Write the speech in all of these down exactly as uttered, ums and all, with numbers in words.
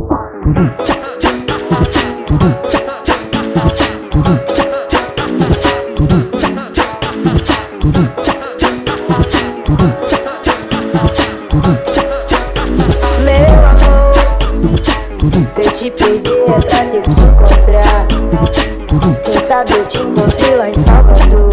Meu amor, se eu te perder é pra ter que encontrar. Quem sabe eu te encontrei lá em Salvador,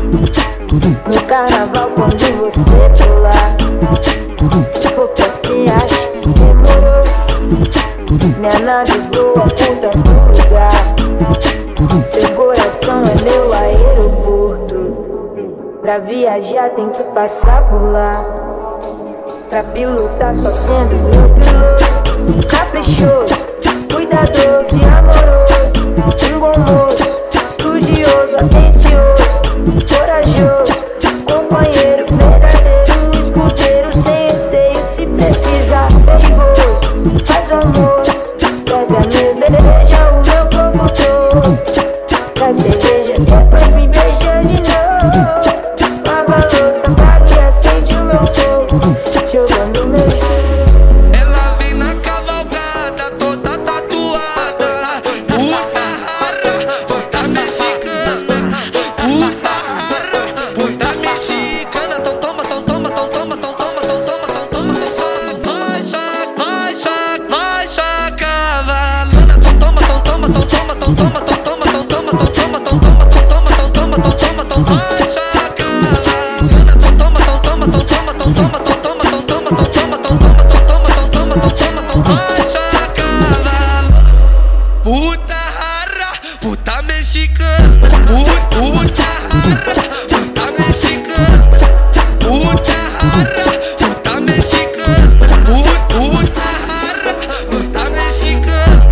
no carnaval quando você for lá. Se for pra ser, acho que demorou. Minha nave voa, aponta pro lugar. Seu coração é meu aeroporto. Pra viajar tem que passar por lá. Pra pilotar só sendo meu piloto. Caprichoso, cuidadoso e amoroso. Um bom moço, estudioso, atencioso, corajoso, companheiro verdadeiro, escudeiro sem receio. Se precisar, perigoso, faz o almoço, serve a mesa, deixa o meu corpo todo. Traz cerveja, depois me beija de novo. Lava a louça, apaga e acende o meu fogo, jogando meu jogo. Ela vem na cavalgada, toda tatuada. Puta rara, puta mexicana. Puta rara, puta mexicana. Então toma, então toma, então toma, então toma, então toma, então toma, então toma, então toma. Vai, chac, vai, chac, vai, chacavalana. Então toma, então toma, então toma, então toma, então toma, então toma, então toma, então toma, então toma, então toma, então toma, então vai, chacavalana. Então toma, então toma, então toma, então toma, então toma, então toma, então toma, então toma, então toma, então toma, então toma, então vai, chacavalana. Puta rara, puta mexicana. Puta rara, puta mexicana. Puta rara, puta mexicana. Puta rara, puta mexicana.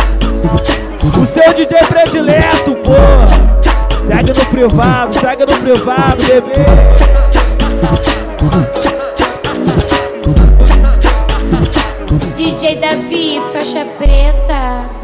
O seu D J predileto, porra. Segue no privado, segue no privado, bebê. D J Davi, faixa preta.